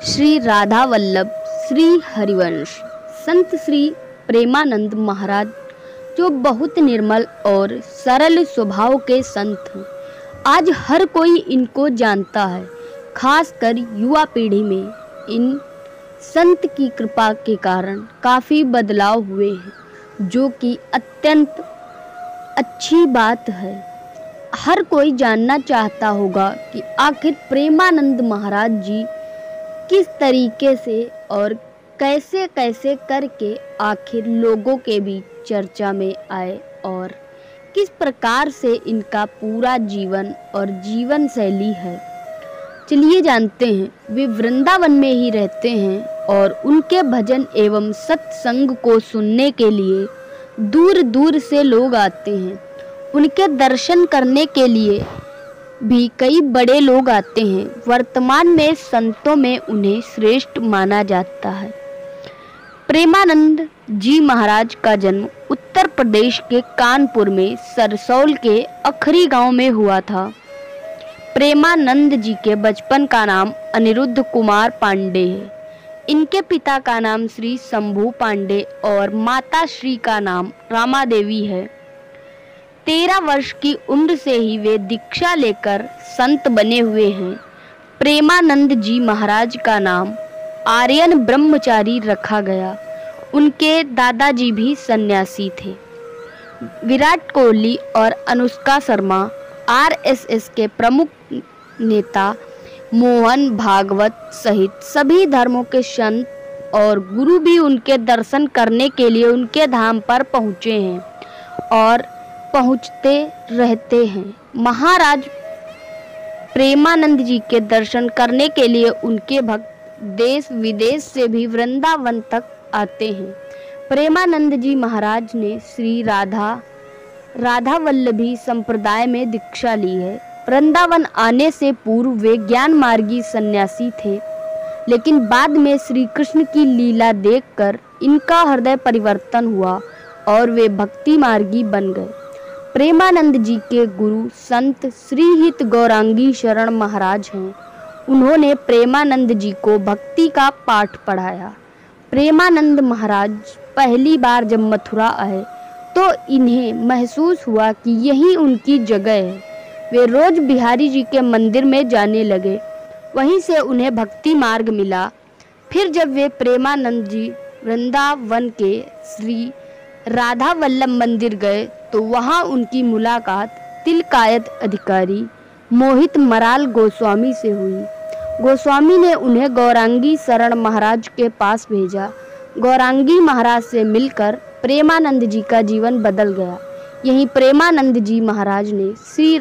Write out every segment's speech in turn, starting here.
श्री राधा वल्लभ श्री हरिवंश संत श्री प्रेमानंद महाराज, जो बहुत निर्मल और सरल स्वभाव के संत हैं। आज हर कोई इनको जानता है। खासकर युवा पीढ़ी में इन संत की कृपा के कारण काफ़ी बदलाव हुए हैं, जो कि अत्यंत अच्छी बात है। हर कोई जानना चाहता होगा कि आखिर प्रेमानंद महाराज जी किस तरीके से और कैसे कैसे करके आखिर लोगों के बीच चर्चा में आए और किस प्रकार से इनका पूरा जीवन और जीवन शैली है। चलिए जानते हैं। वे वृंदावन में ही रहते हैं और उनके भजन एवं सत्संग को सुनने के लिए दूर दूर से लोग आते हैं। उनके दर्शन करने के लिए भी कई बड़े लोग आते हैं। वर्तमान में संतों में उन्हें श्रेष्ठ माना जाता है। प्रेमानंद जी महाराज का जन्म उत्तर प्रदेश के कानपुर में सरसौल के अखरी गांव में हुआ था। प्रेमानंद जी के बचपन का नाम अनिरुद्ध कुमार पांडे है। इनके पिता का नाम श्री शंभू पांडे और माता श्री का नाम रामा देवी है। 13 वर्ष की उम्र से ही वे दीक्षा लेकर संत बने हुए हैं। प्रेमानंद जी महाराज का नाम आर्यन ब्रह्मचारी रखा गया। उनके दादाजी भी सन्यासी थे। विराट कोहली और अनुष्का शर्मा, आरएसएस के प्रमुख नेता मोहन भागवत सहित सभी धर्मों के संत और गुरु भी उनके दर्शन करने के लिए उनके धाम पर पहुँचे हैं और पहुँचते रहते हैं। महाराज प्रेमानंद जी के दर्शन करने के लिए उनके भक्त देश विदेश से भी वृंदावन तक आते हैं। प्रेमानंद जी महाराज ने श्री राधा वल्लभी संप्रदाय में दीक्षा ली है। वृंदावन आने से पूर्व वे ज्ञान मार्गी सन्यासी थे, लेकिन बाद में श्री कृष्ण की लीला देखकर इनका हृदय परिवर्तन हुआ और वे भक्ति मार्गी बन गए। प्रेमानंद जी के गुरु संत श्री हित गौरांगी शरण महाराज हैं। उन्होंने प्रेमानंद जी को भक्ति का पाठ पढ़ाया। प्रेमानंद महाराज पहली बार जब मथुरा आए तो इन्हें महसूस हुआ कि यही उनकी जगह है। वे रोज बिहारी जी के मंदिर में जाने लगे। वहीं से उन्हें भक्ति मार्ग मिला। फिर जब वे प्रेमानंद जी वृंदावन के श्री राधा वल्लभ मंदिर गए तो वहां उनकी मुलाकात तिलकायत अधिकारी मोहित मराल गोस्वामी से हुई। गोस्वामी ने उन्हें गौरांगी शरण महाराज के पास भेजा। गौरांगी महाराज से मिलकर प्रेमानंद जी का जीवन बदल गया। यहीं प्रेमानंद जी महाराज ने श्री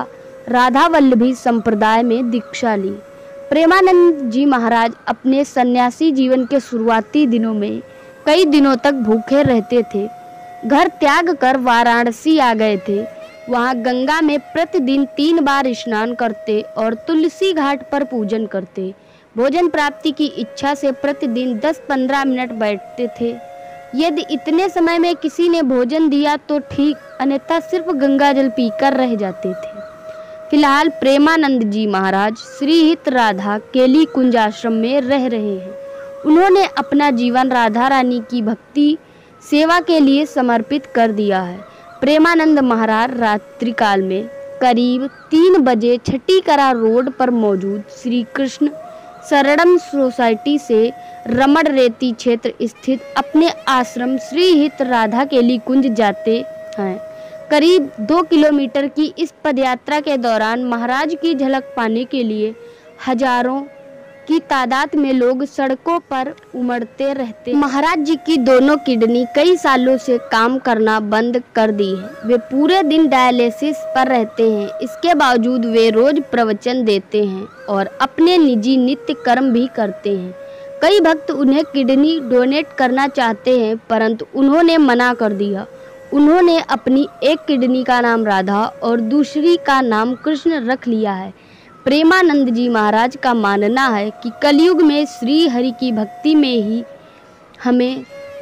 राधा वल्लभी संप्रदाय में दीक्षा ली। प्रेमानंद जी महाराज अपने सन्यासी जीवन के शुरुआती दिनों में कई दिनों तक भूखे रहते थे। घर त्याग कर वाराणसी आ गए थे। वहां गंगा में प्रतिदिन 3 बार स्नान करते और तुलसी घाट पर पूजन करते। भोजन प्राप्ति की इच्छा से प्रतिदिन 10-15 मिनट बैठते थे। यदि इतने समय में किसी ने भोजन दिया तो ठीक, अन्यथा सिर्फ गंगा जल पीकर रह जाते थे। फिलहाल प्रेमानंद जी महाराज श्री हित राधा केली कुंज आश्रम में रह रहे हैं। उन्होंने अपना जीवन राधा रानी की भक्ति सेवा के लिए समर्पित कर दिया है। प्रेमानंद महाराज रात्रि काल में करीब 3 बजे छठीकरा रोड पर मौजूद श्री कृष्ण शरणम सोसाइटी से रमण रेती क्षेत्र स्थित अपने आश्रम श्री हित राधा केली कुंज जाते हैं। करीब 2 किलोमीटर की इस पदयात्रा के दौरान महाराज की झलक पाने के लिए हजारों की तादाद में लोग सड़कों पर उमड़ते रहते। महाराज जी की दोनों किडनी कई सालों से काम करना बंद कर दी है। वे पूरे दिन डायलिसिस पर रहते हैं। इसके बावजूद वे रोज प्रवचन देते हैं और अपने निजी नित्य कर्म भी करते हैं। कई भक्त उन्हें किडनी डोनेट करना चाहते हैं, परंतु उन्होंने मना कर दिया। उन्होंने अपनी एक किडनी का नाम राधा और दूसरी का नाम कृष्ण रख लिया है। प्रेमानंद जी महाराज का मानना है कि कलयुग में श्री हरि की भक्ति में ही हमें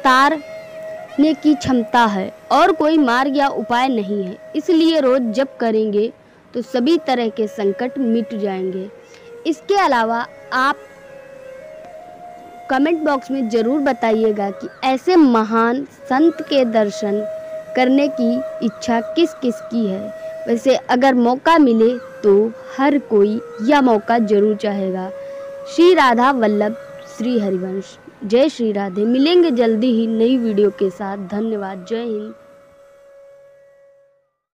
तारने की क्षमता है और कोई मार्ग या उपाय नहीं है। इसलिए रोज जप करेंगे तो सभी तरह के संकट मिट जाएंगे। इसके अलावा आप कमेंट बॉक्स में ज़रूर बताइएगा कि ऐसे महान संत के दर्शन करने की इच्छा किस किस की है। वैसे अगर मौका मिले तो हर कोई यह मौका ज़रूर चाहेगा। श्री राधा वल्लभ श्री हरिवंश। जय श्री राधे। मिलेंगे जल्दी ही नई वीडियो के साथ। धन्यवाद। जय हिंद।